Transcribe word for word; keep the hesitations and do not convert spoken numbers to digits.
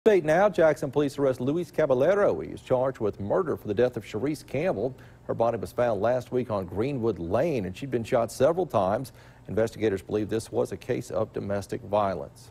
State now, Jackson police arrest Luis Caballero. He is charged with murder for the death of Sharice Campbell. Her body was found last week on Greenwood Lane, and she'd been shot several times. Investigators believe this was a case of domestic violence.